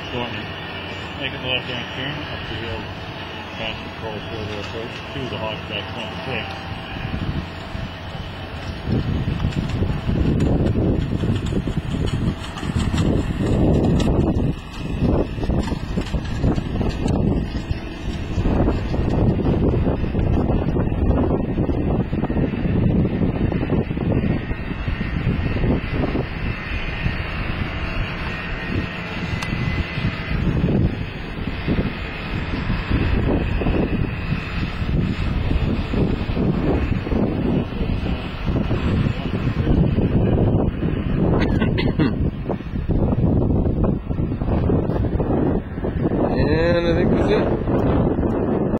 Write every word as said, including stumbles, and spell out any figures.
Thornton. Making the left-hand turn up the hill. Fast control further approach to the Hogback twenty-six.